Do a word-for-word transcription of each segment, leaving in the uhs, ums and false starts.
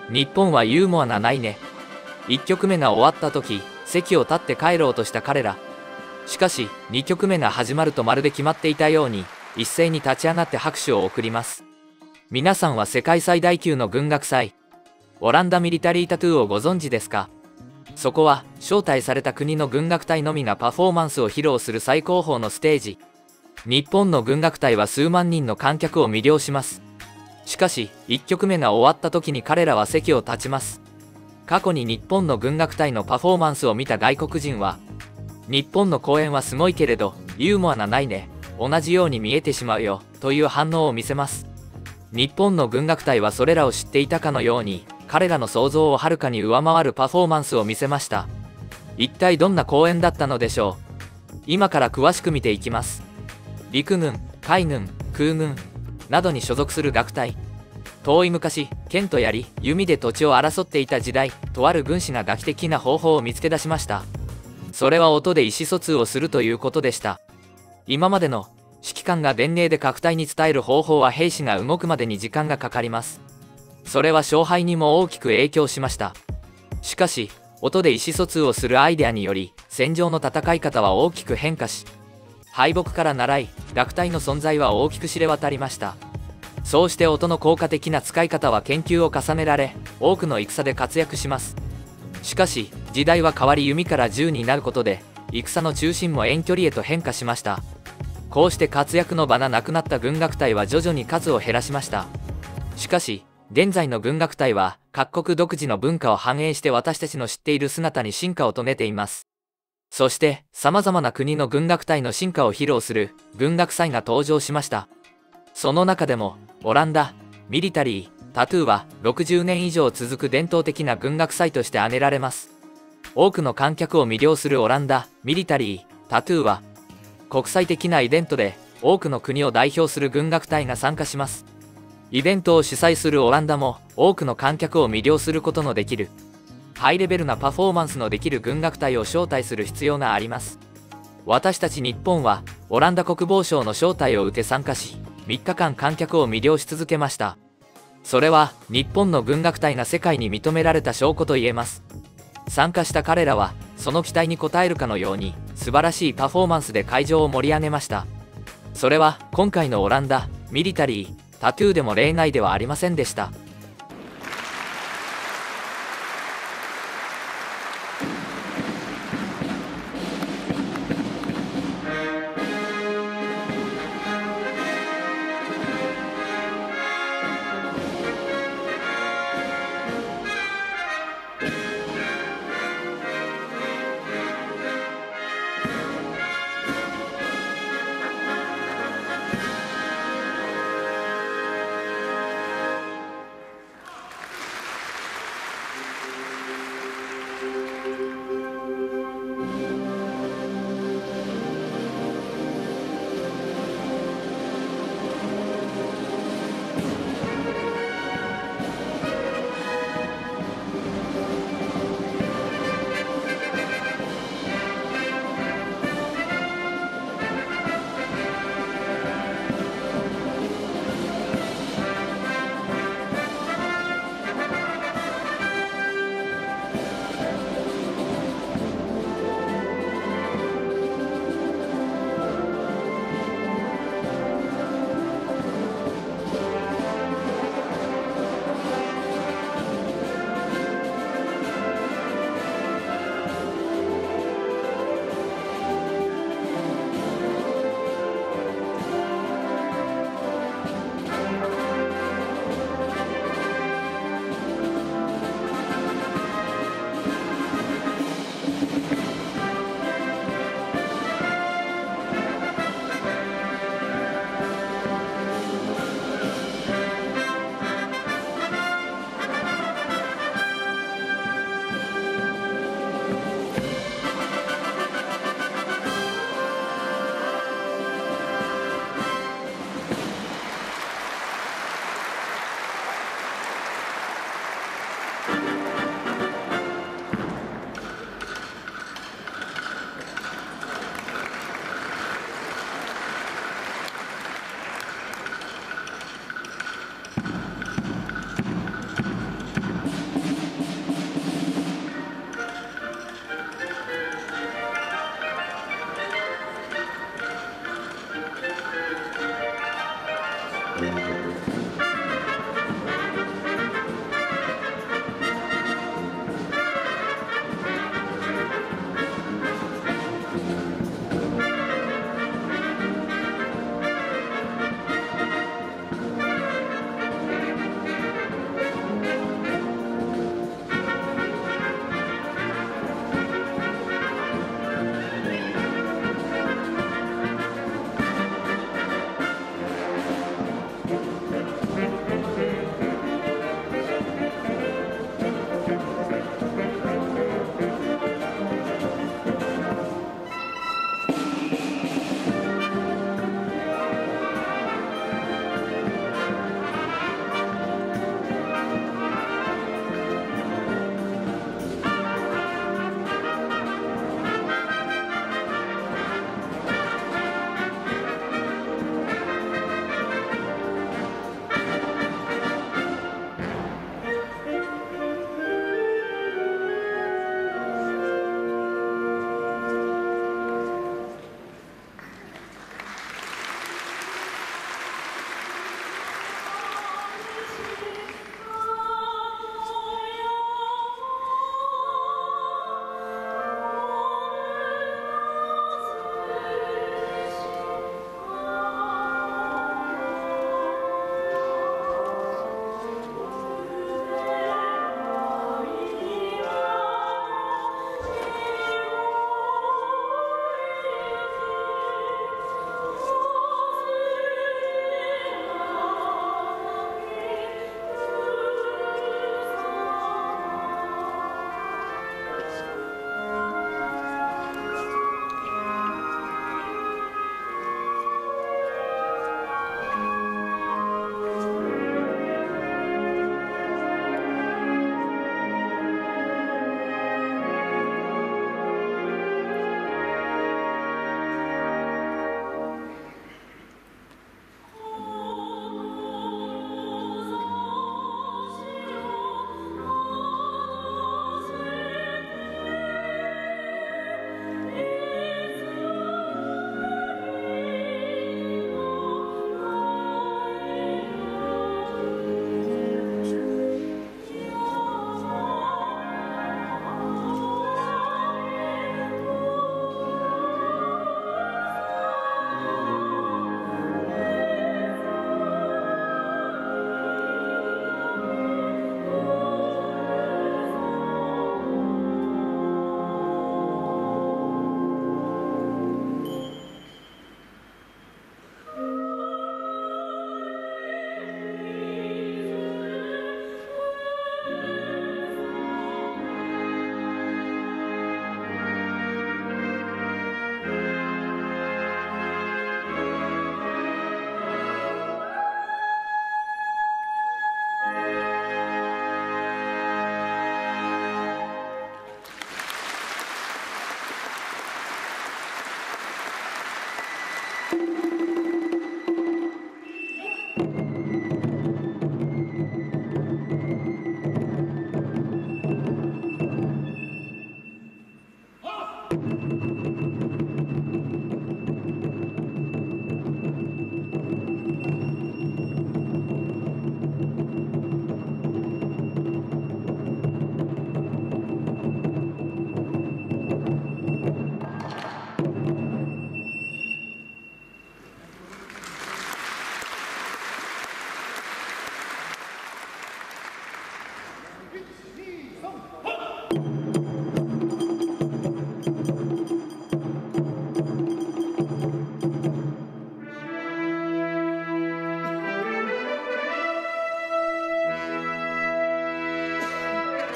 日本はユーモアなないね。いっきょくめが終わった時、席を立って帰ろうとした彼ら。しかしにきょくめが始まるとまるで決まっていたように一斉に立ち上がって拍手を送ります。皆さんは世界最大級の軍楽祭、オランダミリタリータトゥーをご存知ですか？そこは招待された国の軍楽隊のみがパフォーマンスを披露する最高峰のステージ。日本の軍楽隊は数万人の観客を魅了します。しかしいっきょくめが終わった時に彼らは席を立ちます。過去に日本の軍楽隊のパフォーマンスを見た外国人は、日本の公演はすごいけれどユーモアがないね、同じように見えてしまうよという反応を見せます。日本の軍楽隊はそれらを知っていたかのように彼らの想像をはるかに上回るパフォーマンスを見せました。一体どんな公演だったのでしょう。今から詳しく見ていきます。陸軍、海軍、空軍などに所属する楽隊。遠い昔、剣と槍、弓で土地を争っていた時代、とある軍師が画期的な方法を見つけ出しました。それは音で意思疎通をするということでした。今までの指揮官が伝令で各隊に伝える方法は兵士が動くまでに時間がかかります。それは勝敗にも大きく影響しました。しかし、音で意思疎通をするアイデアにより、戦場の戦い方は大きく変化し、敗北から習い、楽隊の存在は大きく知れ渡りました。そうして音の効果的な使い方は研究を重ねられ、多くの戦で活躍します。しかし、時代は変わり弓から銃になることで、戦の中心も遠距離へと変化しました。こうして活躍の場がなくなった軍楽隊は徐々に数を減らしました。しかし、現在の軍楽隊は各国独自の文化を反映して私たちの知っている姿に進化を遂げています。そして、様々な国の軍楽隊の進化を披露する軍楽祭が登場しました。その中でも、オランダ、ミリタリー、タトゥーはろくじゅうねん以上続く伝統的な軍楽祭として挙げられます。多くの観客を魅了するオランダ、ミリタリー、タトゥーは、国際的なイベントで多くの国を代表する軍楽隊が参加します。イベントを主催するオランダも多くの観客を魅了することのできる、ハイレベルなパフォーマンスのできる軍楽隊を招待する必要があります。私たち日本はオランダ国防省の招待を受け参加し、みっかかん観客を魅了し続けました。それは日本の軍楽隊が世界に認められた証拠と言えます。参加した彼らはその期待に応えるかのように素晴らしいパフォーマンスで会場を盛り上げました。それは今回のオランダ、ミリタリー、タトゥーでも例外ではありませんでした。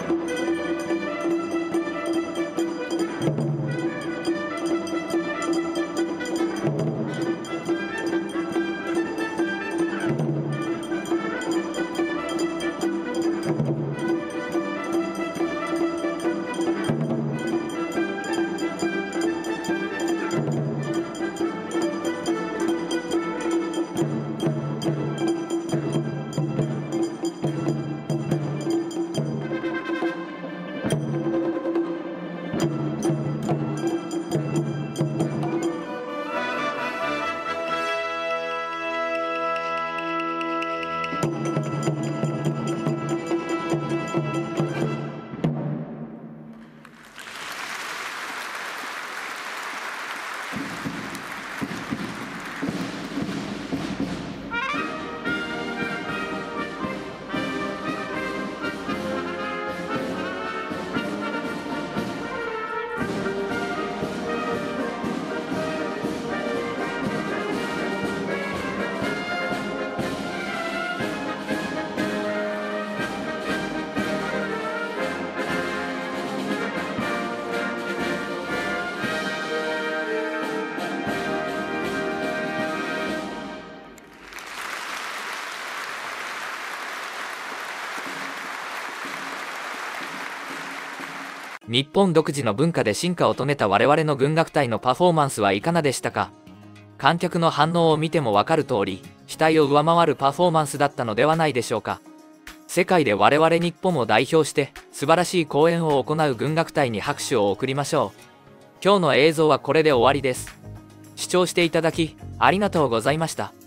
日本独自の文化で進化を遂げた我々の軍楽隊のパフォーマンスはいかがでしたか？観客の反応を見てもわかる通り、期待を上回るパフォーマンスだったのではないでしょうか。世界で我々日本を代表して素晴らしい公演を行う軍楽隊に拍手を送りましょう。今日の映像はこれで終わりです。視聴していただきありがとうございました。